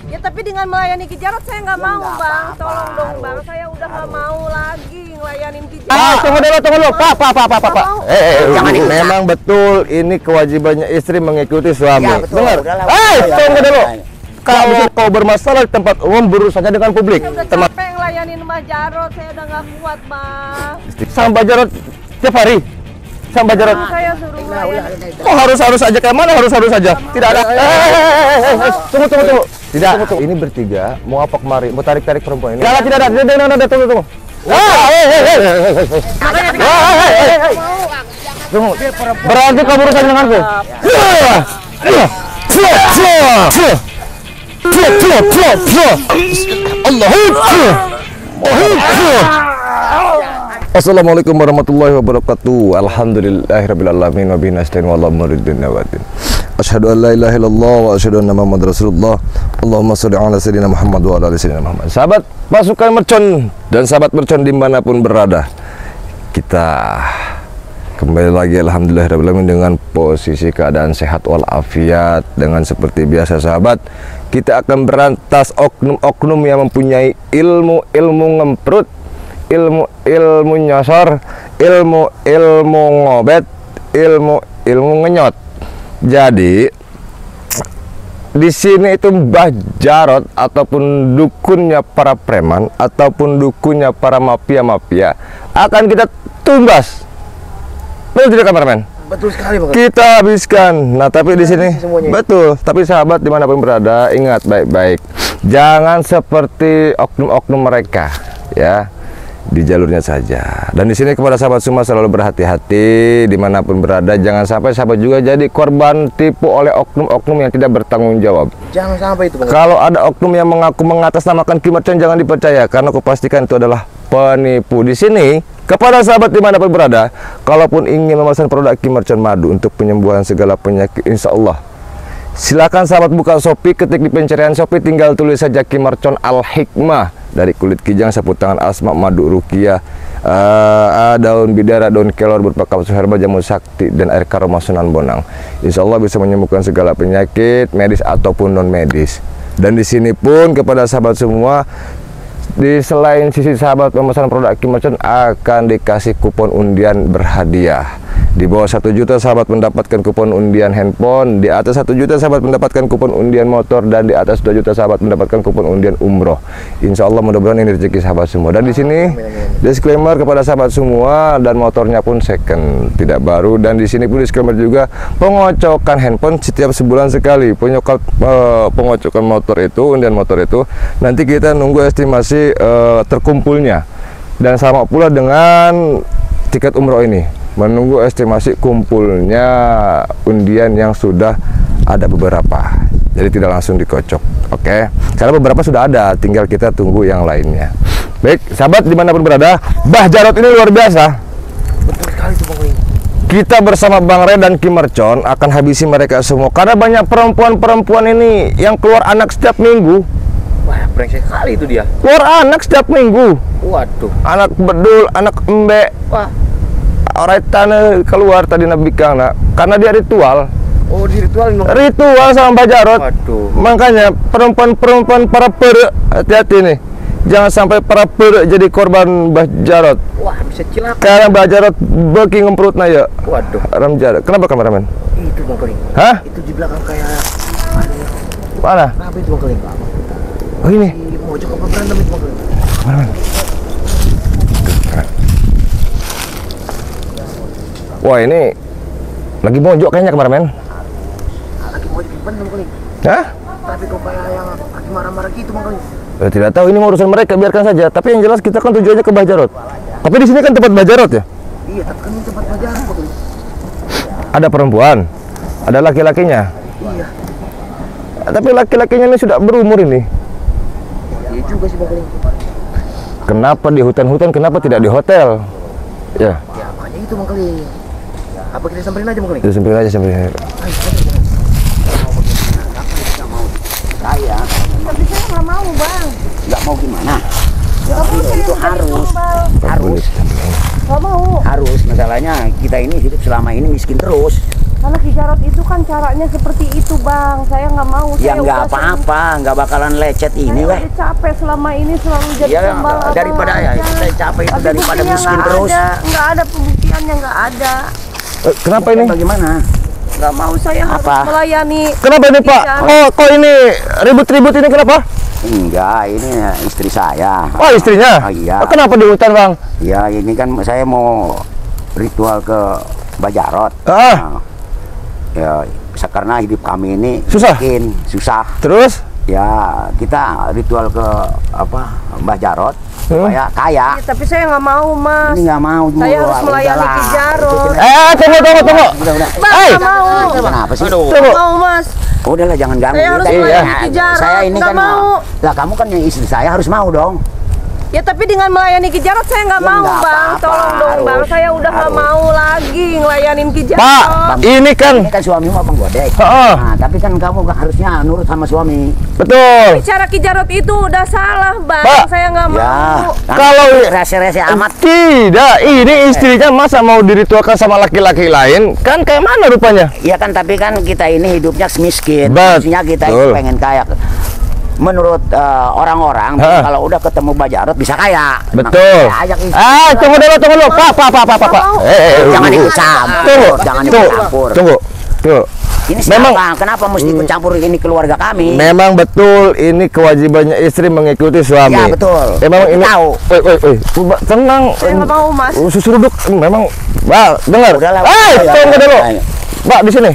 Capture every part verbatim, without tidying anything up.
Ya tapi dengan melayani Ki Jarod saya nggak Ya, mau nggak bang, apa-apa, tolong dong harus. bang, saya udah nggak mau lagi ngelayanin Ki Ah, Jarod. tunggu dulu, tunggu dulu, Pak, Pak, Pak, Pak, Pak, Pak. Mau. Eh, eh, Jangan ikut. memang betul ini kewajibannya istri mengikuti suami. Ya, betul. Dengar? Udahlah, Eh, udahlah. tunggu dulu. Udahlah. Kalau kau bermasalah di tempat umum, berurusannya dengan publik. Saya udah Tempat capek ngelayanin Mbah Jarod, saya udah nggak kuat bang. Sampai Jarod tiap hari. Sampai Jarod. Saya suruh Udah, udah, ngelayanin. udah, udah. Kok harus harus aja kayak mana harus harus aja? Tidak ada. Eh, eh, eh, eh, eh, tunggu tunggu tunggu. Tidak. Ini bertiga mau apa kemari? Mau tarik tarik perempuan ini? Tidak tidak ada. Tidak tidak ada. Tunggu tunggu. Ah, eh, eh, eh, eh, eh, eh. Makanya Ah, eh, eh, eh, eh. Tunggu. Berarti kau berurusan denganku. Assalamualaikum warahmatullahi wabarakatuh. Alhamdulillahirrabbilalamin. Wa bihi nasta'in wa ala umuri dunya wa din. Asyhadu an la ilaha illallah wa asyhadu anna Muhammadar Rasulullah. Allahumma shalli ala sayyidina Muhammad wa ala ali sayyidina Muhammad. Sahabat pasukan mercon dan sahabat mercon dimanapun berada, kita kembali lagi alhamdulillahirrahmanirrahim dengan posisi keadaan sehat walafiat. Dengan seperti biasa sahabat, kita akan berantas oknum-oknum yang mempunyai ilmu-ilmu ngemprut, ilmu-ilmu nyosor, ilmu-ilmu ngobet, ilmu-ilmu ngenyot. Jadi di sini itu Mbah Jarod ataupun dukunnya para preman ataupun dukunnya para mafia-mafia akan kita tumbas. Betul tidak kameramen? Betul sekali Bang. Kita habiskan. Nah tapi di sini semuanya. betul. Tapi sahabat dimanapun berada, ingat baik-baik, jangan seperti oknum-oknum mereka, ya, di jalurnya saja. Dan di sini kepada sahabat semua selalu berhati-hati dimanapun berada. Jangan sampai sahabat juga jadi korban tipu oleh oknum-oknum yang tidak bertanggung jawab. Jangan sampai itu Bang. Kalau ada oknum yang mengaku mengatasnamakan Ki Mercon, jangan dipercaya karena aku pastikan itu adalah penipu. Di sini kepada sahabat dimanapun berada, kalaupun ingin memesan produk Ki Mercon Madu untuk penyembuhan segala penyakit, insya Allah silakan sahabat buka Shopee, ketik di pencarian Shopee, tinggal tulis saja Ki Mercon Al Hikmah dari kulit kijang, sapu tangan asma, madu rukiah, uh, daun bidara, daun kelor berupa kapsul herbal, jamu sakti dan air karoma Sunan Bonang. Insya Allah bisa menyembuhkan segala penyakit medis ataupun non medis. Dan di sini pun kepada sahabat semua, di selain sisi sahabat pemesan produk Ki Mercon akan dikasih kupon undian berhadiah. Di bawah satu juta sahabat mendapatkan kupon undian handphone, di atas satu juta sahabat mendapatkan kupon undian motor, dan di atas dua juta sahabat mendapatkan kupon undian umroh. Insya Allah mudah-mudahan ini rezeki sahabat semua. Dan di sini disclaimer kepada sahabat semua, dan motornya pun second, tidak baru. Dan di sini pun disclaimer juga, pengocokan handphone setiap sebulan sekali. Penyokal uh, pengocokan motor itu, undian motor itu, nanti kita nunggu estimasi uh, terkumpulnya. Dan sama pula dengan tiket umroh ini, menunggu estimasi kumpulnya undian yang sudah ada beberapa, jadi tidak langsung dikocok, oke? Karena beberapa sudah ada, tinggal kita tunggu yang lainnya. Baik, sahabat dimanapun berada, Mbah Jarod ini luar biasa. Betul sekali itu Bang. Kita bersama Bang Red dan Ki Mercon akan habisi mereka semua, karena banyak perempuan-perempuan ini yang keluar anak setiap minggu. Wah, brengsek sekali itu dia. Keluar anak setiap minggu, Waduh. anak bedul, anak embe. Wah. Orang tanah keluar tadi Nabi Kang, nak, karena dia ritual. Oh, di ritual Bang. Ritual sama Mbah Jarod. Waduh. Makanya perempuan-perempuan para pere, hati-hati nih, jangan sampai para pere jadi korban Mbah Jarod. Wah, bisa cilaka. Karena Mbah Jarod beki ngemprutna ya. Waduh. Ram Jarod. Kenapa kameramen? Itu Bang Keling. Hah? Itu di belakang kayak Mana? apa itu Bang Keling? Oh ini. Di mojok apa berantem itu Bang Keling? Kameramen. Wah, ini lagi mojok kayaknya kameramen. Lagi mojok bener Bang Keling. Hah? Tapi kok kayak yang lagi marah-marah gitu Bang Keling. Ya, tidak tahu, ini urusan mereka, biarkan saja. Tapi yang jelas kita kan tujuannya ke Mbah Jarod. Tapi di sini kan tempat Mbah Jarod ya. Iya, tapi kan ini tempat pelajaran Bang Keling. Ada perempuan, ada laki-lakinya. Iya. Tapi laki-lakinya ini sudah berumur ini. Iya juga sih Bang Keling. Kenapa di hutan-hutan, kenapa tidak di hotel? Ya, Ya, makanya itu Bang Keling. Apa kita samperin aja Bang Keling? itu sambil aja sambil. Saya Tapi saya nggak mau bang. nggak mau gimana? Ya, nggak mau, saya Itu nggak harus. mau. Harus. Nggak mau. Harus. Masalahnya kita ini hidup selama ini miskin terus. Karena Kijarot itu kan caranya seperti itu bang. Saya nggak mau. Ya saya nggak udah apa-apa, nggak bakalan lecet ini Saya weh. udah capek selama ini selalu jadi Ya tumbal abang daripada ya aja. saya capek itu Tapi daripada buktinya miskin nggak terus. ada, nggak ada pembuktiannya, nggak ada. Eh, kenapa ini? Bagaimana? Nggak mau, saya harus Apa? melayani. Kenapa ini Pak? Kijarot. Oh, kok ini ribut-ribut ini kenapa? Enggak, ini istri saya. Oh, istrinya? Oh, iya. Oh, kenapa di hutan Bang? Ya ini kan saya mau ritual ke Bajarot. Ah. Nah, ya karena hidup kami ini Susah? miskin, susah. Terus? Ya kita ritual ke apa Mbah Jarot Hmm. supaya kaya. Ya, tapi saya nggak mau mas. Ini nggak mau. Saya harus Udahlah, melayani udahlah. Kijarot. Eh, tunggu, tunggu, tunggu. Udah, udah. Bang, Hey. nggak mau. Kenapa sih? Tunggu. Nggak mau mas. Udahlah jangan ganggu. Saya harus Kita- melayani Kijarot, Saya ini nggak kan mau. lah kamu kan yang istri saya harus mau dong. Ya tapi dengan melayani Kijarot saya nggak Ya, mau nggak bang. apa-apa, Tolong dong bang. harus. Saya udah nggak Harus. mau lagi ngelayanin Kijarot. Pak, ini kan Ini kan suamimu abang godek. Heeh. Nah, tapi kan kamu harusnya nurut sama suami. betul. Cara Kijarot itu udah salah bang. Pak. Saya nggak Ya, mau. kan Kalau rese-rese amat. tidak, ini istrinya masa mau diritualkan sama laki-laki lain? Kan kayak mana rupanya? Iya kan, tapi kan kita ini hidupnya miskin. Betul. Maksudnya kita ini pengen kaya. Menurut eh, orang-orang, Ha. kalau udah ketemu Bajarot bisa kaya. Betul. Makanya ajak istri. Ah, tunggu dulu, tunggu dulu. Pak, pak, pak, pak, pak, pak. Eh, eh, Jangan tunggu. ikut campur. Tunggu, Jangan ikut tunggu, campur. tunggu, tunggu. Ini Memang- siapa? Kenapa mesti ikut campur ini keluarga kami? Memang betul ini kewajibannya istri mengikuti suami. Ya, betul. Memang Aku ini. tahu. Woi, woi, woi. Mbak, tenang. Saya nggak mau mas. Uh, Susu duduk. Memang, Mbak, dengar. Udahlah, Eh, udahlah. tunggu dulu. Ayo. Mbak, di sini.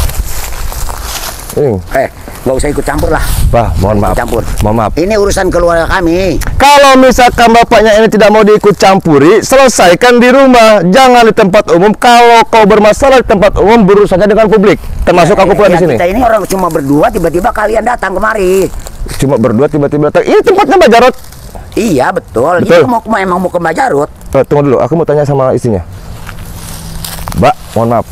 Ini. Eh, nggak usah ikut campur lah. Pak, mohon maaf. Campur. Mohon maaf. Ini urusan keluarga kami. Kalau misalkan bapaknya ini tidak mau diikut campuri, selesaikan di rumah, jangan di tempat umum. Kalau kau bermasalah di tempat umum, berurusannya dengan publik, termasuk aku pula Ya, di sini. Kita ini orang cuma berdua, tiba-tiba kalian datang kemari. Cuma berdua tiba-tiba datang. Ini tempatnya Mbak Jarot. Iya betul. Betul. Ini mau mau- emang mau ke Bajarot. Eh, tunggu dulu, aku mau tanya sama istrinya. Mbak, mohon maaf.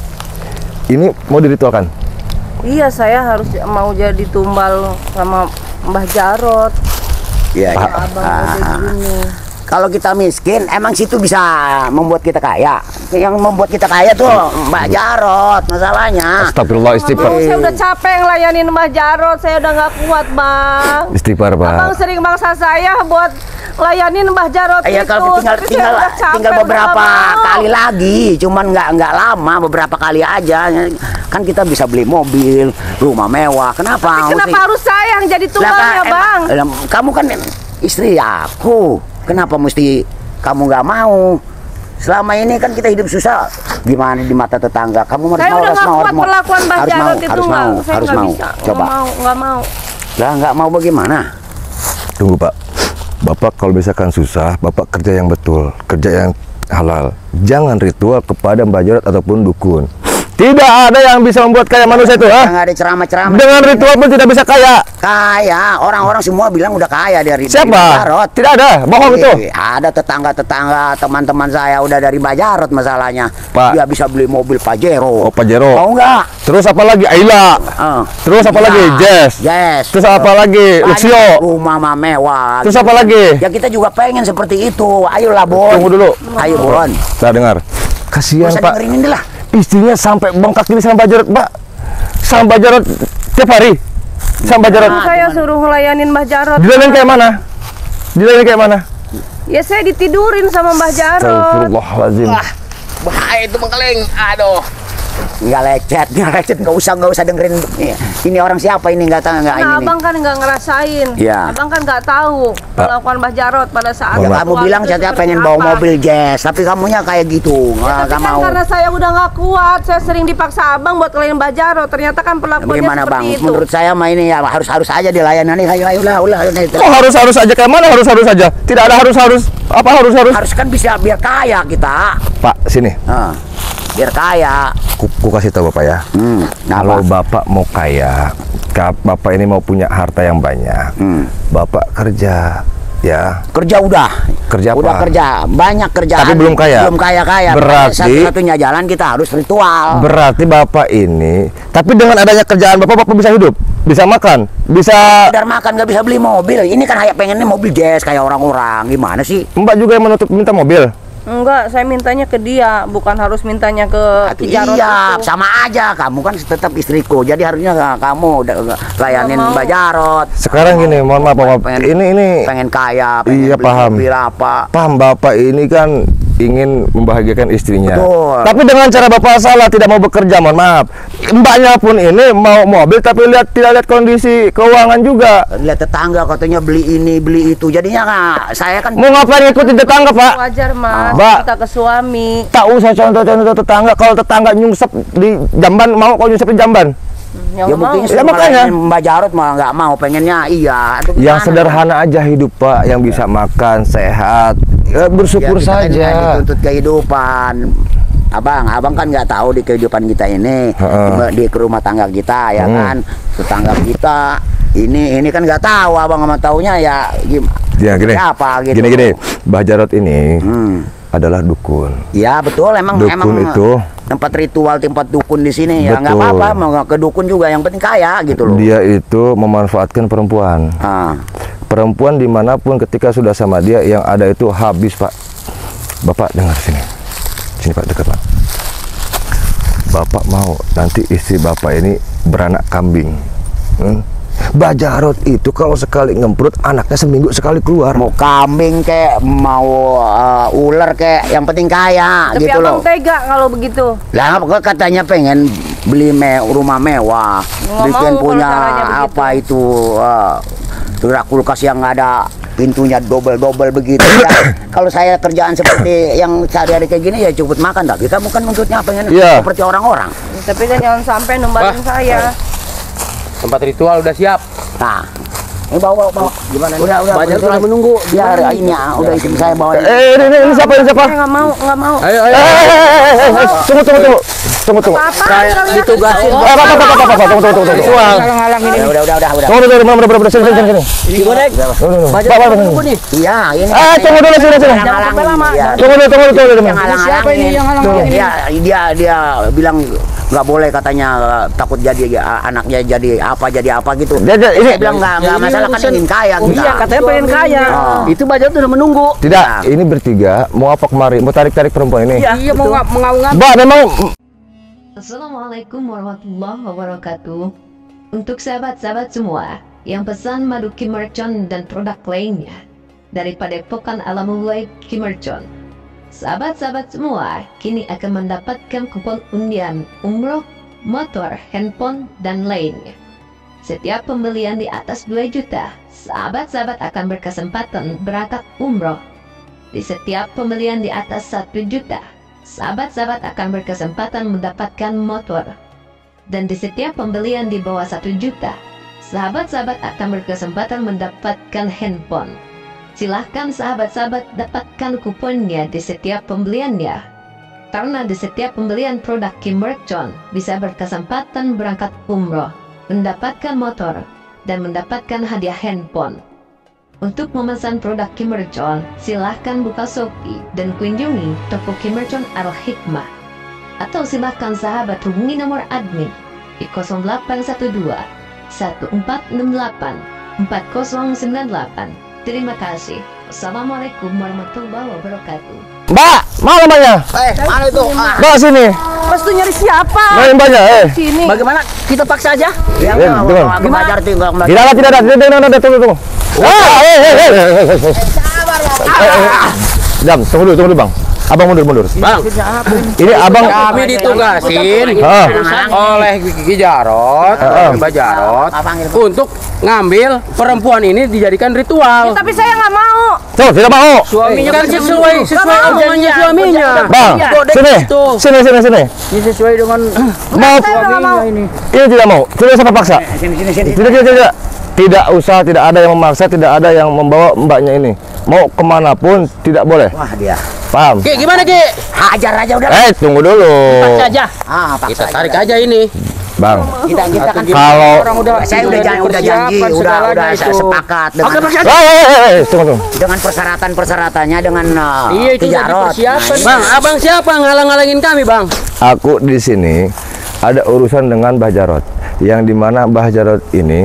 Ini mau diritualkan. Iya saya harus mau jadi tumbal sama Mbah Jarot. Iya. iya. Abang Ah. udah gini. Kalau kita miskin, emang situ bisa membuat kita kaya. Yang membuat kita kaya tuh Mbak Jarot, masalahnya. Astagfirullah, Mau, istighfar. saya udah capek ngelayanin Mbah Jarot. Saya udah nggak kuat bang. Istighfar, Abang Pak. sering maksa saya buat ngelayanin Mbah Jarot Ya itu. kalau tinggal Tapi tinggal saya udah capek, tinggal udah beberapa nggak mau. kali lagi, cuman nggak nggak lama, beberapa kali aja. Kan kita bisa beli mobil, rumah mewah. Kenapa? Kenapa Mesti- harus saya yang jadi Lah, tumbalnya kan, bang? em- Kamu kan istri aku. Kenapa mesti kamu nggak mau? Selama ini kan kita hidup susah. Gimana di mata tetangga? Kamu harus Saya mau, udah harus nggak mau, kuat harus mau. perlakuan Mbah Harus mau, Jarot itu harus nggak. mau, Saya harus nggak mau. bisa. Coba. Nggak mau, nggak mau. Lah nggak mau bagaimana? Tunggu, Pak. Bapak kalau misalkan susah, Bapak kerja yang betul, kerja yang halal. Jangan ritual kepada Mbak Jarot ataupun dukun. Tidak ada yang bisa membuat kaya manusia itu, ha? Nggak ada ceramah-ceramah. Dengan ritual pun tidak bisa kaya. Kaya, orang-orang semua bilang udah kaya dari dari Siapa? Bajarot. Tidak ada, bohong itu. Eh, Ada tetangga-tetangga, teman-teman saya udah dari Bajarot masalahnya. Pak. Dia bisa beli mobil Pajero. Oh, Pajero. Mau nggak? Terus apa lagi? Ayla. Eh, Terus apa iya. lagi? Jazz. Jazz. Terus apa lagi? Banyak Luxio. Rumah mah mewah. Terus apa lagi? Ya kita juga pengen seperti itu. Ayolah Bon. Tunggu dulu. Ayo Bon. Saya dengar. Kasihan, Usah Pak. dengerin ini lah. Istrinya sampai bengkak ini sama Mbak Jarot, Pak. Sama Mbak Jarot tiap hari. Sama Mbak Jarot. Terus saya suruh ngelayanin Mbah Jarot. Dilayanin kayak mana? Dilayanin kayak mana? Ya saya ditidurin sama Mbah Jarot. Astagfirullahaladzim. Bahaya itu mengkeleng. Aduh. Nggak lecet, nggak lecet, nggak usah, nggak usah dengerin. Ini orang siapa ini nggak tahu nggak Nah, ini. abang kan nggak ngerasain. Iya. Abang kan nggak tahu perlakuan Mbah Jarot pada saat Ya, Mohon kamu waktu bilang itu saya seperti pengen bawa apa. mobil Jazz, tapi kamunya kayak gitu, Ya, nggak tapi nggak kan mau. karena saya udah nggak kuat, saya sering dipaksa abang buat ngelayanin Mbah Jarot. Ternyata kan perlakuannya Bagaimana seperti bang? itu. Menurut saya mah ini ya harus harus aja dilayani. Ayo ayo lah, ulah. Kok harus-harus aja kayak mana harus-harus aja? Tidak ada harus-harus. Apa harus-harus? Harus kan bisa biar kaya kita. Pak, sini. Nah, biar kaya. Ku, ku kasih tahu Bapak ya. Hmm, Kalau apa? Bapak mau kaya, ka- Bapak ini mau punya harta yang banyak. Hmm. Bapak kerja, ya. Kerja udah. Kerja apa? Udah kerja, banyak kerjaan. Tapi belum kaya. Belum kaya kaya. Berarti- satu-satunya jalan kita harus ritual. Berarti Bapak ini, tapi dengan adanya kerjaan Bapak, Bapak bisa hidup, bisa makan, bisa. Sekedar makan nggak bisa beli mobil. Ini kan kayak pengennya mobil Jazz kayak orang-orang. Gimana sih? Mbak juga yang menuntut minta mobil. Enggak, saya mintanya ke dia, bukan harus mintanya ke Atuh, Ki Jarot iya, itu. sama aja. Kamu kan tetap istriku. Jadi harusnya kamu udah layanin Nggak mau. Mbak Jarot. Sekarang gini, mohon maaf, maaf. Pengen- Ini ini Pengen kaya, pengen Iya, beli paham. mobil apa. paham Bapak ini kan ingin membahagiakan istrinya. Betul. Tapi dengan cara Bapak salah, tidak mau bekerja, mohon maaf. Mbaknya pun ini mau mobil tapi lihat tidak lihat kondisi keuangan juga. Lihat tetangga katanya beli ini, beli itu. Jadinya kan saya kan Mau ngapain ikutin tetangga, Pak? Wajar mas, Mbak. kita ke suami. Tak usah contoh-contoh tetangga. Kalau tetangga nyungsep di jamban, mau kalau nyungsep di jamban. Yang ya mau. buktinya Ya, semua makanya. layanin Mbak Jarot mah nggak mau, pengennya iya. Aduh, Yang gimana? sederhana aja hidup, Pak, yang bisa makan, sehat. Ya, bersyukur Ya, kita kan saja. nggak dituntut kehidupan. Abang, abang kan nggak tahu di kehidupan kita ini, Heeh. di ke rumah tangga kita ya Hmm. kan, tetangga kita ini ini kan nggak tahu, abang sama taunya ya gimana? Ya, gini. Apa gitu? Gini gini, Mbah Jarot ini Hmm. adalah dukun. Ya betul, emang Dukun emang itu. tempat ritual, tempat dukun di sini ya nggak Betul. apa-apa, mau nggak ke dukun juga, yang penting kaya gitu loh. Dia itu memanfaatkan perempuan. Ah. Perempuan dimanapun ketika sudah sama dia, yang ada itu habis, Pak. Bapak dengar sini, sini Pak, dekat Pak. Bapak mau nanti istri Bapak ini beranak kambing. Hmm? Mbah Jarot itu kalau sekali ngemprut, anaknya seminggu sekali keluar. Mau kambing kek, mau uh, ular kek, yang penting kaya Tapi gitu abang loh. tega kalau begitu. Lah kok katanya pengen beli me rumah mewah, Nggak bikin mau punya kalau caranya begitu. apa itu uh, gerak kulkas yang ada pintunya double-double begitu ya. Kalau saya kerjaan seperti yang sehari-hari kayak gini ya cukup makan, tapi kamu kan nuntutnya pengen Iya. seperti orang-orang. Tapi kan jangan sampai numbalin saya. Tempat ritual udah siap. Nah, ini bawa bawa, bawa. Gimana? Udah udah. Banyak udah udah menunggu. Biar ini ah, udah istri saya bawa. Eh, ini, ini, ini siapa? Ini siapa? Saya nggak mau, nggak mau. Ayo Eh, ayo. eh, eh, eh, eh, tunggu, tunggu, tunggu, tunggu, tunggu. Apa? Saya ditugasin. Eh, Apa, apa, apa, apa, apa, tunggu, tunggu, tunggu, tunggu. Ritual. Udah udah udah udah udah. Tunggu, tunggu, tunggu, tunggu, tunggu, sini, sini, sini. Gimana? Tunggu, tunggu. Banyak Pak, Pak, udah Pak, menunggu nih. Iya, ini. Eh, tunggu dulu, sini, sini. Yang halangi, iya. Tunggu dulu, tunggu dulu, tunggu dulu. Yang halang Siapa ini yang halang-halangin ini? Dia dia dia bilang nggak boleh katanya, uh, takut jadi uh, anaknya jadi apa jadi apa gitu. Dia- dia- ini- Saya bilang nggak nggak Ini masalah, kan urusan- ingin kaya kita. Iya, katanya pengen kaya. Oh. Itu Bajar udah menunggu. Tidak, ini bertiga mau apa kemari? Mau tarik-tarik perempuan ini? Iya, mau ngap mengaung-ngaung. Mbak, memang Assalamualaikum warahmatullahi wabarakatuh. Untuk sahabat-sahabat semua yang pesan madu Kimercon dan produk lainnya dari Padepokan Alamulai Kimercon, sahabat-sahabat semua kini akan mendapatkan kupon undian umroh, motor, handphone, dan lainnya. Setiap pembelian di atas dua juta, sahabat-sahabat akan berkesempatan berangkat umroh. Di setiap pembelian di atas satu juta, sahabat-sahabat akan berkesempatan mendapatkan motor. Dan di setiap pembelian di bawah satu juta, sahabat-sahabat akan berkesempatan mendapatkan handphone. Silahkan sahabat-sahabat dapatkan kuponnya di setiap pembeliannya. Karena di setiap pembelian produk Kimercon bisa berkesempatan berangkat umroh, mendapatkan motor, dan mendapatkan hadiah handphone. Untuk memesan produk Kimercon, silahkan buka Shopee dan kunjungi toko Kimercon Al-Hikmah. Atau silahkan sahabat hubungi nomor admin di nol delapan satu dua, satu empat enam delapan, empat nol sembilan delapan. Terima kasih. Wassalamualaikum warahmatullahi wabarakatuh. Mbak, mana mbaknya? Eh, mana itu? Ah, Mbak sini. Pas tuh nyari siapa? Mana mbaknya? Eh, Sini. Bagaimana? Kita paksa aja. yang Eh, mau gimana? aku Bajar tuh nggak tidak ada, tidak ada, tidak ada, tidak ada, tunggu, tunggu. Ah, eh, eh, eh, eh, eh, eh. Eh, eh, Jam, tunggu dulu, tunggu dulu bang. Abang mundur, mundur. Bang, Ini abang. kami ditugasin Ah. oleh Ki Jarot, Ah. Mbak Jarot, Ah, panggil. untuk ngambil perempuan ini dijadikan ritual. Tapi saya nggak mau. Tuh, tidak mau. Suaminya kan sesuai sesuai mau. ajarannya suaminya. Bang, Kodeks sini, itu. sini, sini, sini. Ini sesuai dengan Mau? Saya nggak mau. ini. Ini tidak mau. Tidak usah paksa. Sini sini sini. Tidak, tidak, tidak. Tidak usah, tidak ada yang memaksa, tidak ada yang membawa mbaknya ini. Mau kemanapun tidak boleh. Wah dia. Paham? Ki, gimana Ki? Hajar aja udah. Eh, tunggu dulu. Paksa aja. Ah, paksa Kita aja tarik udah. aja ini. Bang, Kita kita kan kalau Orang udah saya udah janji, udah janji, dipersiapkan udah segalanya udah saya itu. sepakat dengan Oke, paksa. Eh, eh, eh, eh, tunggu, tunggu. dengan persyaratan-persyaratannya dengan uh, Iya, itu Ki udah Jarot. dipersiapkan. Nah, Bang, abang siapa ngalang-ngalangin kami, Bang? Aku di sini ada urusan dengan Mbah Jarot, yang dimana Mbah Jarot ini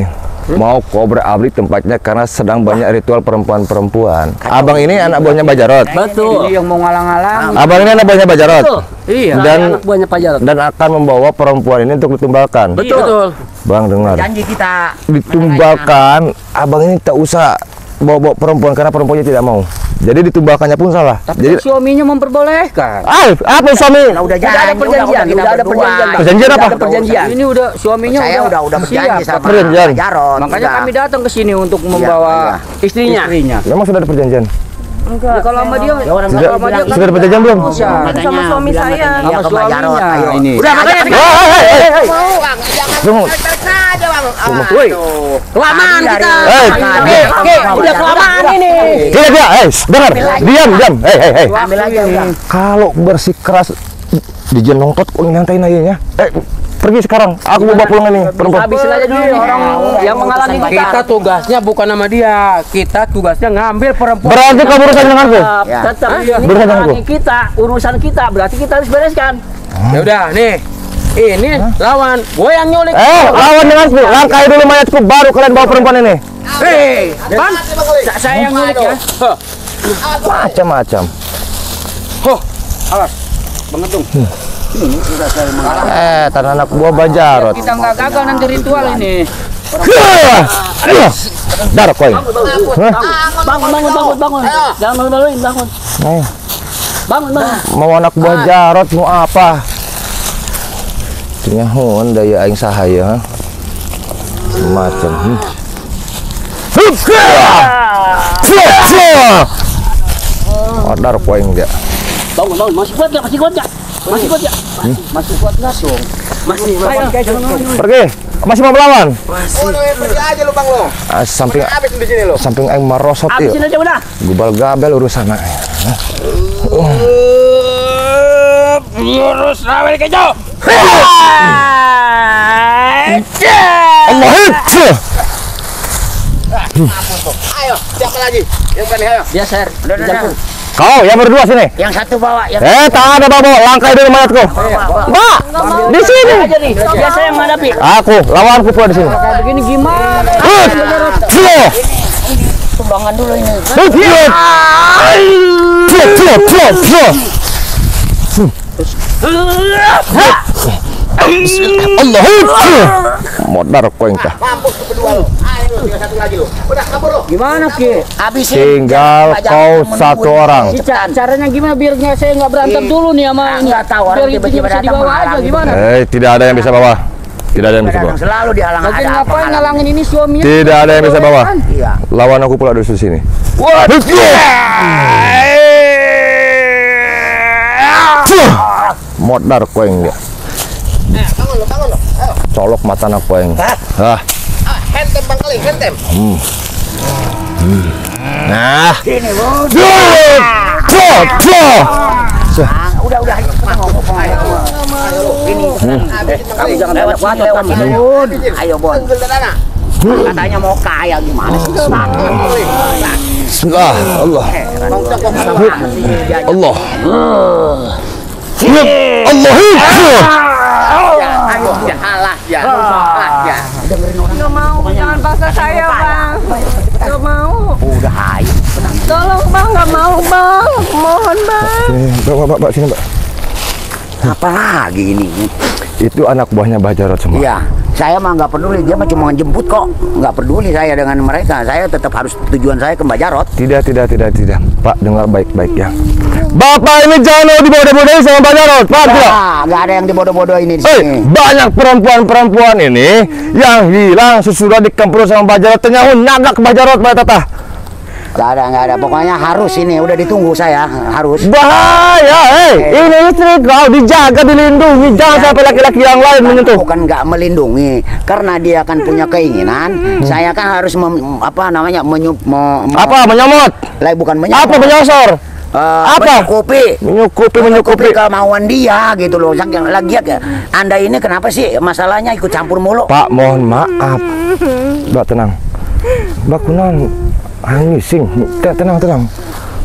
mau kobra abrik tempatnya karena sedang banyak ritual perempuan-perempuan. Abang ini anak buahnya Mbak Jarot. Betul. Ini yang mau ngalang-ngalang. Abang ini anak buahnya Mbak Jarot. Betul. Iya. Dan anak buahnya Pak Jarot. dan akan membawa perempuan ini untuk ditumbalkan. Betul. Bang dengar. Janji kita Ditumbalkan, abang ini tak usah bawa-bawa perempuan karena perempuannya tidak mau. Jadi ditumbalkannya pun salah. Tapi Jadi suaminya memperbolehkan. ah, apa suami? Nah, udah Sudah ada janji, perjanjian, kita udah ada berdua. perjanjian. Bang. Perjanjian Sudah apa? ada perjanjian. Ini udah suaminya Saya udah udah berjanji siap. sama Perjanjian. Pak Jarot. Makanya Udah. kami datang ke sini untuk membawa istrinya. Memang sudah ada perjanjian. Enggak. Ya, kalau sama dia, Ya, orang Sudah, nggak sama dia kan sudah ada perjanjian belum? bisa. Katanya Sama suami bilang saya. katanya dia Sama ke Pak Jarot. suaminya. Ayo. Ini. Udah makanya Oh, hei, hei, hei. mau Bang, jangan Tunggu. tarik aja Bang. Woi, Aduh. kelamaan Kami kita. Eh, dari- Oke, oke, udah kelamaan ini. Tidak, tidak, eh, dengar, diam, diam, hei, hei, hei. Ambil aja udah. Kalau bersikeras di jenongtot kok nyantain ayahnya. Eh, pergi sekarang. Aku mau bawa pulang ini perempuan. Habisin aja dulu nih orang yang menghalangi kita. Kita tugasnya bukan sama dia, kita tugasnya ngambil perempuan. Berarti kamu urusan denganku. Tetap, Ya. tetap Hah? ini Berurusan menghalangi aku. kita, urusan kita, berarti kita harus bereskan. Ya udah, nih. Ini lawan, gue yang nyulik. Eh, lawan denganku. Langkai dulu mayatku, baru kalian bawa perempuan ini. Hei, Bang, sa- saya yang nyulik ya. Huh. Macam-macam. Huh. Awas, Bengetung. Eh, tanah anak buah Bajarot. Kita nggak gagal nanti ritual ini. Dar koin. Bangun, bangun, bangun, bangun. Jangan malu-maluin, bangun. Ayo. Bangun, bangun. Mau anak buah Jarot mau apa? Nyahun daya aing sahaya. Macam. Hmm. Oh, dar koin dia. Bangun, bangun. Masih kuat nggak? Masih kuat nggak? Masih kuat nggak? Masih kuat nggak dong? Masih kuat. Pergi. Masih mau melawan? Oh, lo pergi aja lu Bang lo. Ah, samping Habis di sini lo. samping aing marosot ieu. Habisin aja udah. Gubal gabel urusan. Lurus rawel kejo. Allah itu. Ayo, siapa lagi? Yang berani ayo. Dia share. Udah, udah, udah. Kau yang berdua sini. Yang satu bawa, yang Eh, tak ada bawa, langkai dulu mayatku. Mbak, di sini. Aja nih. Biasa yang menghadapi. Aku, lawanku pula di sini. Kayak begini gimana? Flow. sumbangan dulu ini. Flow. Flow, flow, flow. Allah itu. Modar kau yang tah. Mampus ke kedua lo. Ayo, tinggal satu lagi lo. Udah kabur lo. Gimana Ki? Habisin. Tinggal Pak kau Jarot satu menunggu. orang. Si Ca- caranya gimana biar nggak saya nggak berantem Ih, dulu nih sama ah, ini. nggak tahu, orang Biar tiba-tiba intinya bisa datang dibawa aja menghalangi. gimana? Eh, tidak ada yang bisa bawa. Tidak ada yang bisa bawa. Kadang selalu dihalang Lagi ada apa ngapain halang. ngalangin ini suaminya? Tidak ada yang bisa bawa. Iya. Lawan aku pula di sini. Modar kau yang dia. Bangun lo, bangun lo. Ayo. Colok mata anak kau yang. Hah. Ah, hentem Bang Keling, hentem. Nah. Sini, Bos. Flow, flow. Ah, udah udah ayo ngomong ngomong. Ini kamu jangan lewat sini lewat sini. Bun. Ayo Bon. Tunggu dana. Katanya mau kaya gimana sih? Bismillah. Allah. Bang Cok, Bang Cok. Allah. Allah itu. Ayo, ya alah ya. Alah ya. Nggak mau, jangan paksa saya bang. Nggak mau. Udah ayo. Tolong bang, nggak mau bang. Mohon bang. Mbak, mbak, mbak, sini mbak. Apa lagi ini? Itu anak buahnya Bajarot semua. Iya, saya mah nggak peduli, dia mah cuma jemput kok. Nggak peduli saya dengan mereka. Saya tetap harus tujuan saya ke Mbak Jarot. Tidak, tidak, tidak, tidak. Pak, dengar baik-baik ya. Bapak ini jangan mau dibodoh-bodohin sama Bajarot, Pak. Tidak. Nah, nggak ada yang dibodoh-bodohin ini di Eh, sini. banyak perempuan-perempuan ini yang hilang sesudah dikempur sama Bajarot. Ternyata nagak ke Bajarot, Pak Tata. Nggak ada, nggak ada. Pokoknya harus ini. Udah ditunggu saya, harus. Bahaya, eh. Ini istri kau dijaga, dilindungi. Jangan sampai laki-laki yang lain menyentuh. Bukan nggak melindungi, karena dia akan punya keinginan. Saya kan harus mem- apa namanya menyup, me- me- Apa? Menyomot? Lah, bukan menyup. Apa menyosor? Eh, Apa? Menyukupi. Menyukupi, Menyukupi menyukupi. kemauan dia gitu loh. Saking lagi ya, Anda ini kenapa sih masalahnya ikut campur mulu? Pak, mohon maaf. Mbak, tenang. Mbak, kunan. Angising. Tenang, tenang.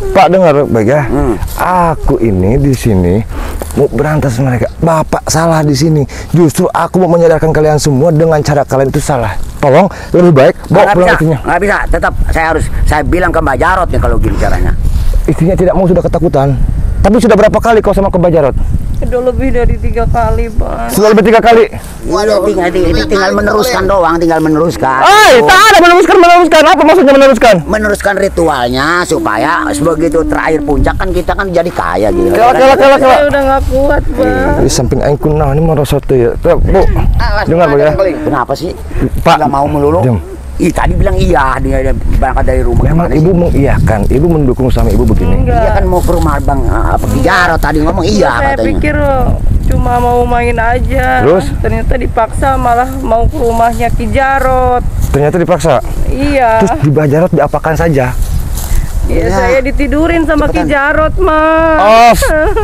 Pak dengar baik ya. Hmm. Aku ini di sini mau berantas mereka. Bapak salah di sini. Justru aku mau menyadarkan kalian semua dengan cara kalian itu salah. Tolong lebih baik bawa Nggak pulang bisa, istrinya. nggak bisa. Tetap saya harus saya bilang ke Mbak Jarot nih kalau gini caranya. Istrinya tidak mau, sudah ketakutan. Tapi sudah berapa kali kau sama ke Mbak Jarot? Udah lebih dari tiga kali, Bang. Sudah lebih tiga kali. Iya, tinggal, tinggal, tinggal meneruskan doang, tinggal meneruskan. Eh, tak ada meneruskan meneruskan. Apa maksudnya meneruskan? Meneruskan ritualnya supaya begitu terakhir puncak kan kita kan jadi kaya gitu. Kela kela kela kela. Saya udah nggak kuat, Bang. Di samping aing kunah ini merasa tuh ya. Tuh, Bu. Dengar Bu ya. Kenapa sih? Pak. Nggak mau melulu. Diam. Ih, tadi bilang iya, dia, dia berangkat dari rumah. Memang Gimana ibu sih? mengiyakan, ibu mendukung sama ibu begini. Iya kan mau ke rumah Bang uh, apa Ki Jarot tadi ngomong iya Saya katanya. pikir cuma mau main aja. Terus? Ternyata dipaksa malah mau ke rumahnya Ki Jarot. Ternyata dipaksa. Iya. Terus di Mbak Jarot diapakan saja? Iya, saya ditidurin sama Ki Jarot, Mas.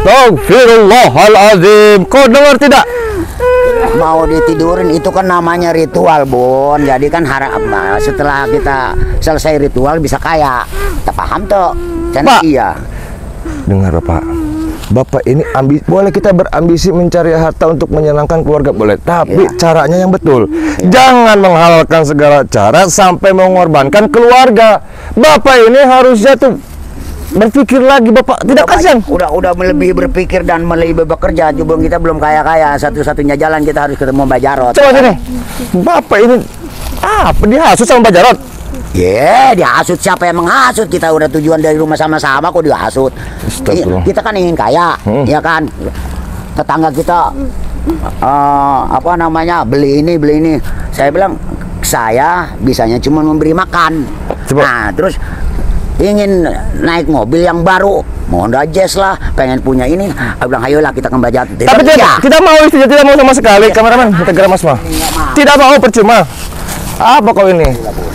Astagfirullahaladzim. Kau dengar tidak? Mau ditidurin itu kan namanya ritual, Bon. Jadi kan harap setelah kita selesai ritual bisa kaya. Kita paham toh? Kan Pak. iya. Dengar Bapak. Bapak ini ambisi, boleh kita berambisi mencari harta untuk menyenangkan keluarga boleh, tapi Iya. caranya yang betul. Jangan menghalalkan segala cara sampai mengorbankan keluarga. Bapak ini harusnya tuh berpikir lagi, Bapak tidak Udah kasihan. banyak- Udah udah lebih berpikir dan lebih bekerja. Juga kita belum kaya-kaya. Satu-satunya jalan kita harus ketemu Mbak Jarot. Coba sini. Bapak ini apa dihasut sama Mbak Jarot? Ya, dihasut siapa yang menghasut? Kita udah tujuan dari rumah sama-sama kok dihasut. Astagfirullah. Kita kan ingin kaya, Hmm. ya kan? Tetangga kita eh, apa namanya? Beli ini, beli ini. Saya bilang, saya bisanya cuma memberi makan. Coba. Nah, terus ingin naik mobil yang baru, Honda Jazz lah, pengen punya ini. Aku bilang, ayolah kita kembali jatuh. Tapi tidak, tidak mau istrinya, tidak mau sama sekali. Kameramen, kita gerak Mas Ma. Tidak mau, percuma. Apa kau ini?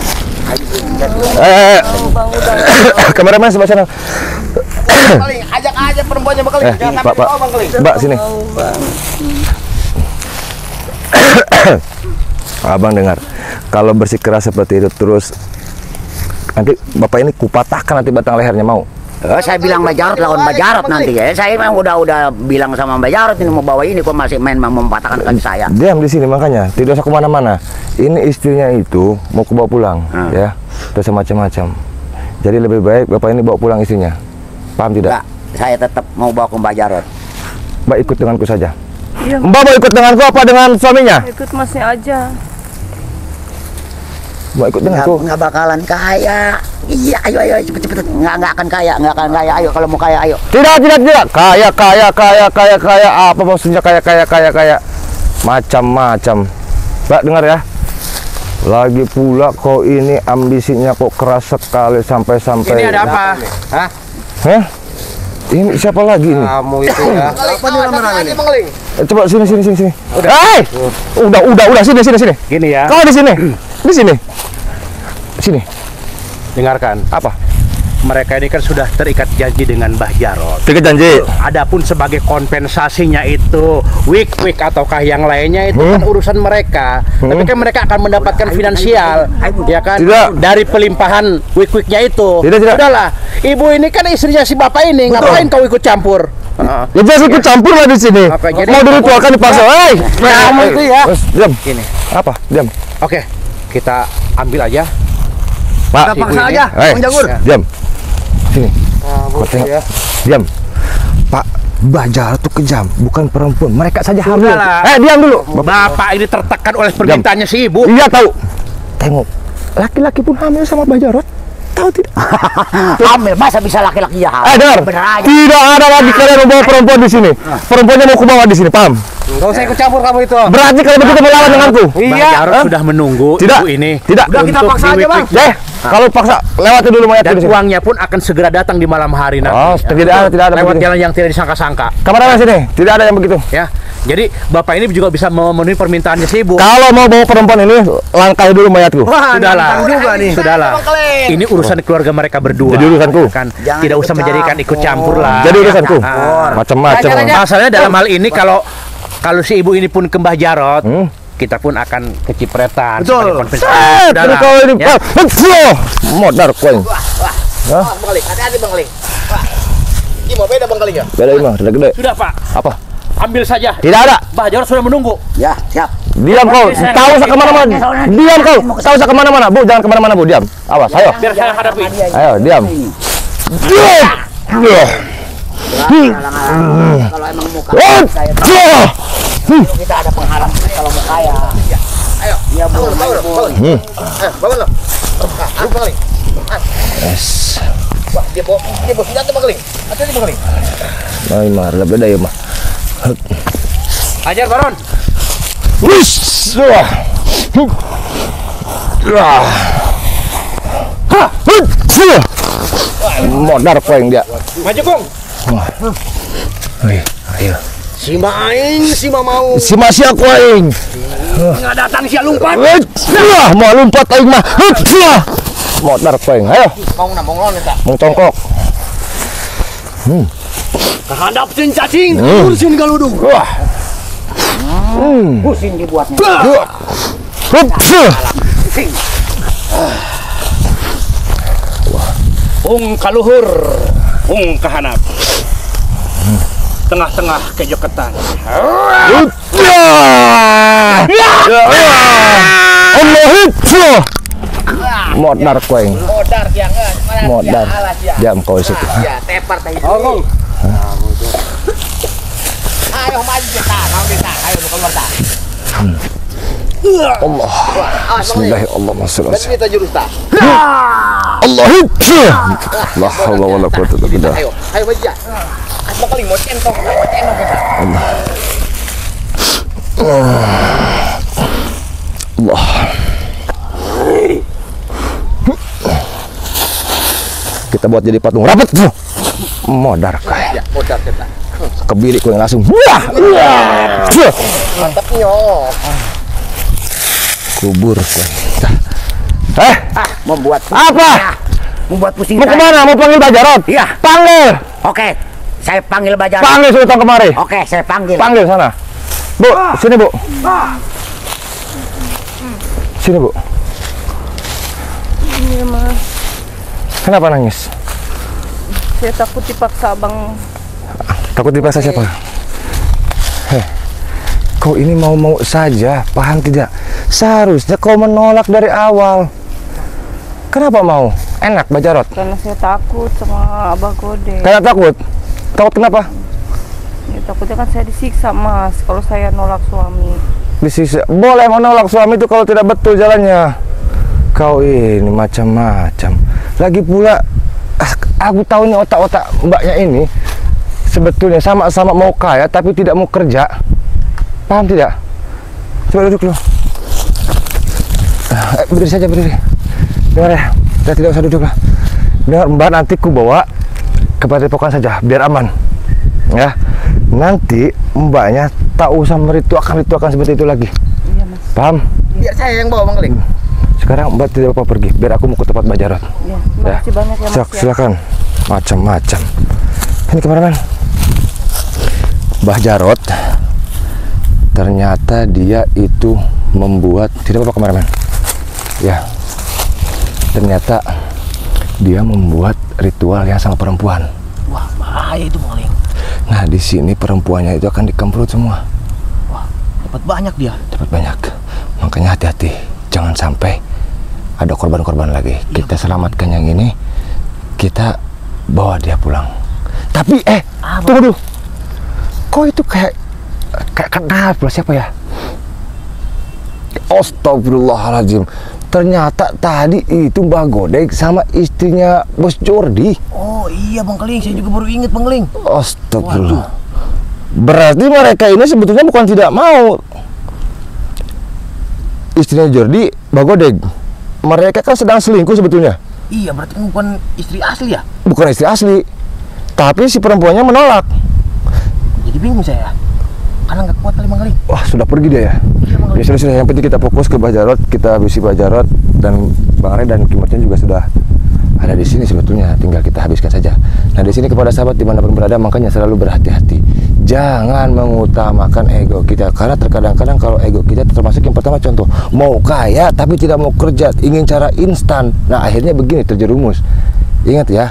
Eh, kameramen sebelah sana. Ajak aja perempuannya Bang Keling. Eh, Pak, Pak, Mbak sini. Abang dengar, kalau bersikeras seperti itu terus, nanti Bapak ini kupatahkan nanti batang lehernya, mau? Eh, saya bilang Mbak Jarot lawan Mbak Jarot nanti ya. Saya memang udah udah bilang sama Mbak Jarot ini mau bawa ini kok masih main mau mempatahkan kaki saya. Diam di sini makanya, tidak usah kemana-mana. Ini istrinya itu mau ku bawa pulang, Hmm. ya, terus macam-macam. Jadi lebih baik Bapak ini bawa pulang istrinya. Paham tidak? Enggak, saya tetap mau bawa ke Mbak Jarot. Mbak ikut denganku saja. Iya, Mbak mau ikut denganku apa dengan suaminya? ikut Masnya aja. Mbak ikut Nggak, denganku. nggak bakalan kaya. Iya, ayo ayo cepet cepet. Nggak nggak akan kaya, nggak akan kaya. Ayo kalau mau kaya ayo. Tidak, tidak, tidak. Kaya, kaya, kaya, kaya, kaya. Apa maksudnya kaya, kaya, kaya, kaya? Macam-macam. Mbak dengar ya. Lagi pula kau ini ambisinya kok keras sekali sampai-sampai. Ini ada apa? Hah? Hah? Ini siapa lagi ini? Kamu itu ya. Apa nih rame-rame nih? Eh, coba sini, sini, sini, sini. Hei! Udah, udah, udah, sini, sini, sini. Gini ya, Kau di sini, di sini, sini. dengarkan. Apa? Mereka ini kan sudah terikat janji dengan Mbah Jarot. Tiga janji. Adapun sebagai kompensasinya itu wik-wik ataukah yang lainnya itu Hmm. kan urusan mereka. Hmm. Tapi kan mereka akan mendapatkan finansial, ya kan? Tidak. Dari pelimpahan wik-wiknya itu. Tidak, tidak. Udahlah, ibu ini kan istrinya si bapak ini, ngapain kau ikut campur? Heeh. Ya jelas ikut campur lah di sini. Oke, jadi- Mau diritualkan dipaksa. Hei, Kamu itu ya. Terus, diam. Gini. Apa? Diam. Oke, kita ambil aja. Pak. Ibu Paksa ini. aja, Hei, Bang Jagur. diam. Sini. Kamu Kau tengok. ya. Diam. Pak, Mbah Jarot tuh kejam, bukan perempuan. Mereka saja hamil. Sudahlah. Eh, diam dulu. Bapak ini tertekan oleh permintaannya si ibu. Iya tahu. Tengok. Laki-laki pun hamil sama Mbah Jarot. Tahu tidak? Hamil, masa bisa laki-laki ya? Eh, dengar. Bener aja. Tidak ada lagi kalian membawa perempuan di sini. Perempuannya mau kubawa di sini, paham? Enggak usah ikut campur kamu itu. Berarti kalau begitu melawan denganku. Mbah Jarot Hah? sudah menunggu Tidak. ibu ini. Tidak. Udah kita Untuk paksa aja, Bang. diwik-wik. Eh, kalau paksa lewati dulu mayat Dan di sini. uangnya pun akan segera datang di malam hari nanti. Oh, tidak ada, tidak ada Lewat begitu. jalan yang tidak disangka-sangka. Kameramen sini, tidak ada yang begitu. Ya, jadi bapak ini juga bisa memenuhi permintaannya si ibu. Kalau mau bawa perempuan ini, langkahi dulu mayatku. Wah, Sudahlah. nantang juga nih. Sudahlah. Ini urusan keluarga mereka berdua. Jadi urusanku. Kan Jangan tidak usah ikut menjadikan ikut campur lah. Jadi urusanku. Ah. Macam-macam. Masalahnya dalam hal ini kalau kalau si ibu ini pun ke Mbah Jarot, Hmm. kita pun akan kecipretan. Betul. sebagai kompensasi. Eh, Sudahlah. kau ini. Ya. Ah, betul. Modar kau ini. Hah? Bang Keling, hati-hati Bang Keling. Pak, ini mau beda Bang Keling ya? Beda Imam, sudah gede. Sudah Pak, Apa? ambil saja. Tidak ada. Bah Jarot sudah menunggu. Ya, siap. Diam kau. Tahu usah kemana-mana. Diam kau. Tahu usah kemana-mana. Bu, jangan kemana-mana Bu. Diam. Awas. Ayo. Biar saya hadapi. Ayo, diam. Diam. Kalau emang muka saya kita ada penghalang kalau mau kaya. Ayo, Iya, bangun, Bu. bangun, bangun. Hmm. Eh, bangun lo. Ah, Bang Keling. Ah, Yes. Wah, dia bawa, dia bawa senjata Bang Keling. Hati-hati Bang Keling. Nah, Imam, udah beda ya, Mah. Hajar Baron. Wis. Wah. Wah. Hah. Wah. Modar poeng dia. Maju Kung. Ayo, ayo. Si Maing, si mau. Si masih aku aing. Nggak datang si lompat. Wah, mau lompat aing mah. Wah. Modar poeng. Ayo, Mau nambang lawan tak? mau congkok. Kehadap sin cacing. Hmm. Kursin galudung. Wah. Pusing dibuatnya. Hup. Ung kaluhur. Ung kahanap. Tengah-tengah kejoketan. Hup. Allah itu. Modar poeng. Modar yang mana? Modar. Diam kau situ. Ya, tepar tadi. Oh, Ayo maju kita, mau kita. Ayo keluar tak. Allah. Bismillahirrahmanirrahim. Dan kita jurus tak. Allah itu. La haula wala quwwata illa billah. Ayo, ayo maju ya. Bang Keling mau centong, mau centong kita. Allah. Kita buat jadi patung rapat. Modar kayak. Ya, modar kita. Kebiri kau yang langsung. Wah. Mantap nyo. Kubur kau. Eh, Membuat apa? membuat pusing Mau saya. kemana? Mau panggil Pak Jarot? Iya. Panggil. Oke. Saya panggil Bajar. Panggil Sultan kemari. Oke, saya panggil. Panggil sana. Bu, sini Bu. Sini Bu. Ini mah Kenapa nangis? saya takut dipaksa abang. Takut dipaksa siapa? Heh, kau ini mau-mau saja, paham tidak? Seharusnya kau menolak dari awal. Kenapa mau? Enak, Pak Jarot. Karena saya takut sama Abah Gode. Karena takut? Takut kenapa? Ya, takutnya kan saya disiksa Mas kalau saya nolak suami. Disiksa. Boleh menolak suami itu kalau tidak betul jalannya. Kau ini macam-macam. Lagi pula, aku tahu nih otak-otak mbaknya ini sebetulnya sama-sama mau kaya tapi tidak mau kerja. Paham tidak? Coba duduk dulu. Eh, berdiri saja, berdiri. Dengar ya, kita tidak usah duduk lah. Dengar mbak, nanti ku bawa ke padepokan saja, biar aman. Ya, nanti mbaknya tak usah merituakan-rituakan seperti itu lagi. Iya Mas. Paham? Biar saya yang bawa Bang Keling. Sekarang mbak tidak apa pergi, biar aku mau ke tempat Mbak Jarot. Iya, makasih banyak ya Mas. Sil- Ya. silakan. Macam-macam. Ini kameramen. Mbah Jarot. Ternyata dia itu membuat, tidak apa-apa kameramen. Ya. Ternyata dia membuat ritual yang sama perempuan. Wah, bahaya itu Bang Keling. Nah, di sini perempuannya itu akan dikemprut semua. Wah, dapat banyak dia. Dapat banyak. Makanya hati-hati. Jangan sampai ada korban-korban lagi. Kita selamatkan yang ini, kita bawa dia pulang. Tapi eh, Ah, tunggu dulu. Kok itu kayak kayak kenal pula siapa ya? Astagfirullahaladzim. Ternyata tadi itu Mbak Godek sama istrinya Bos Jordi. Oh iya Bang Keling, saya juga baru ingat Bang Keling. Astagfirullah. Berarti mereka ini sebetulnya bukan tidak mau. Istrinya Jordi, Mbak Godek. Mereka kan sedang selingkuh sebetulnya. Iya, berarti kan bukan istri asli ya? Bukan istri asli. Tapi si perempuannya menolak. Jadi bingung saya. Karena nggak kuat kali Bang Keling. Wah, sudah pergi dia ya. Ya sudah, sudah. Yang penting kita fokus ke Mbak Jarot, kita habisi Mbak Jarot, dan Bang Ray dan Kim Merchant juga sudah ada di sini sebetulnya. Tinggal kita habiskan saja. Nah, di sini kepada sahabat dimanapun berada, makanya selalu berhati-hati. Jangan mengutamakan ego kita, karena terkadang-kadang kalau ego kita termasuk yang pertama, contoh mau kaya tapi tidak mau kerja, ingin cara instan. Nah, akhirnya begini terjerumus. Ingat ya,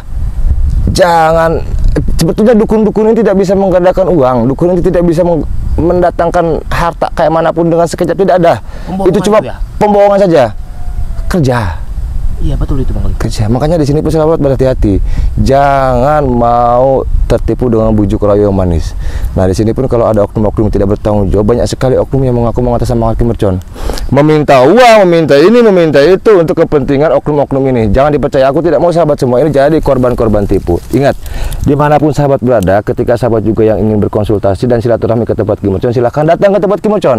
jangan, sebetulnya dukun-dukun ini tidak bisa menggandakan uang, dukun ini tidak bisa mendatangkan harta kayak manapun dengan sekejap, tidak ada. Itu cuma itu ya? Pembohongan saja. Kerja. Iya betul itu Bang. Kerja. Makanya di sini pun sahabat berhati-hati, jangan mau tertipu dengan bujuk rayu yang manis. Nah di sini pun kalau ada oknum-oknum tidak bertanggung jawab, banyak sekali oknum yang mengaku mengatasnamakan Ki Mercon, meminta uang, meminta ini, meminta itu untuk kepentingan oknum-oknum ini. Jangan dipercaya. Aku tidak mau sahabat semua ini jadi korban-korban tipu. Ingat, dimanapun sahabat berada, ketika sahabat juga yang ingin berkonsultasi dan silaturahmi ke tempat Ki Mercon, silahkan datang ke tempat Ki Mercon.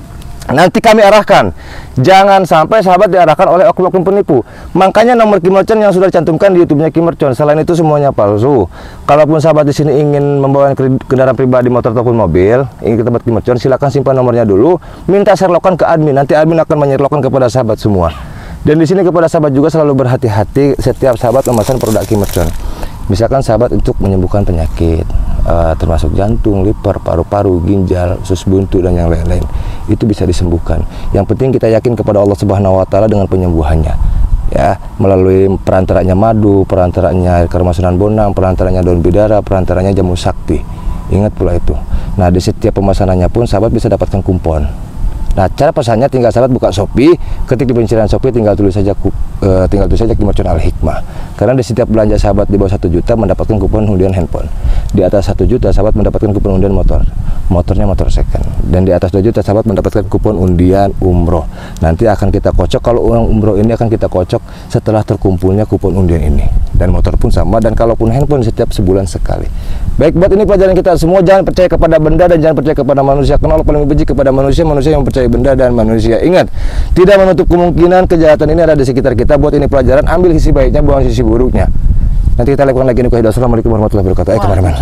Nanti kami arahkan. Jangan sampai sahabat diarahkan oleh oknum-oknum penipu. Makanya nomor Ki Mercon yang sudah dicantumkan di YouTube-nya Ki Mercon. Selain itu semuanya palsu. Kalaupun sahabat di sini ingin membawa kendaraan pribadi, motor ataupun mobil, ingin ke tempat Ki Mercon, silakan simpan nomornya dulu. Minta share-lokan ke admin. Nanti admin akan menyerlokan kepada sahabat semua. Dan di sini kepada sahabat juga selalu berhati-hati setiap sahabat memesan produk Ki Mercon. Misalkan sahabat untuk menyembuhkan penyakit, uh, termasuk jantung, liver, paru-paru, ginjal, usus buntu dan yang lain-lain, itu bisa disembuhkan. Yang penting kita yakin kepada Allah Subhanahu Wa Taala dengan penyembuhannya, ya, melalui perantaranya madu, perantaranya air kermasunan bonang, perantaranya daun bidara, perantaranya jamu sakti. Ingat pula itu. Nah di setiap pemesanannya pun sahabat bisa dapatkan kupon. Nah, cara pesannya tinggal sahabat buka Shopee, ketik di pencarian Shopee, tinggal tulis saja uh, tinggal tulis saja Ki Mercon Al Hikmah. Karena di setiap belanja sahabat di bawah satu juta mendapatkan kupon undian handphone. Di atas satu juta sahabat mendapatkan kupon undian motor. Motornya motor second. Dan di atas dua juta sahabat mendapatkan kupon undian umroh. Nanti akan kita kocok, kalau uang umroh ini akan kita kocok setelah terkumpulnya kupon undian ini. Dan motor pun sama, dan kalaupun handphone setiap sebulan sekali. Baik, buat ini pelajaran kita semua, jangan percaya kepada benda dan jangan percaya kepada manusia. Karena Allah paling benci kepada manusia, manusia yang percaya benda dan manusia. Ingat, tidak menutup kemungkinan kejahatan ini ada di sekitar kita. Buat ini pelajaran, ambil sisi baiknya, buang sisi buruknya. Nanti kita lakukan lagi. Assalamualaikum warahmatullahi wabarakatuh. Eh, kemana-mana.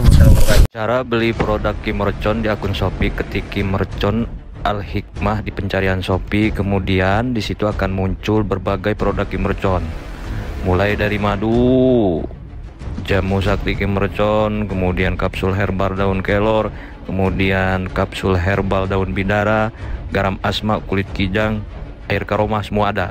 Cara beli produk Ki Mercon di akun Shopee, ketik Ki Mercon Al Hikmah di pencarian Shopee, kemudian di situ akan muncul berbagai produk Ki Mercon, mulai dari madu, jamu sakti Ki Mercon, kemudian kapsul herbal daun kelor, kemudian kapsul herbal daun bidara, garam asma, kulit kijang, air karoma, semua ada.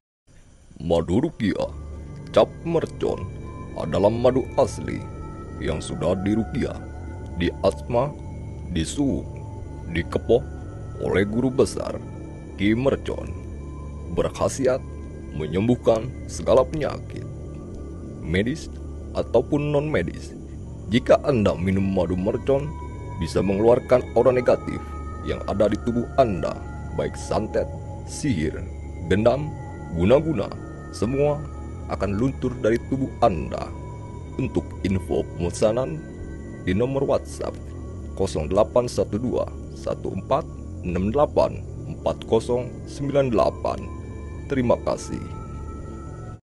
Madu rukiah cap mercon adalah madu asli yang sudah dirukiah, diasma, disuuk, dikepoh oleh guru besar Ki Mercon, berkhasiat menyembuhkan segala penyakit medis ataupun non medis. Jika Anda minum madu mercon, bisa mengeluarkan aura negatif yang ada di tubuh Anda, baik santet, sihir, gendam, guna-guna, semua akan luntur dari tubuh Anda. Untuk info pemesanan di nomor WhatsApp nol delapan satu dua satu empat enam delapan empat nol sembilan delapan. Terima kasih.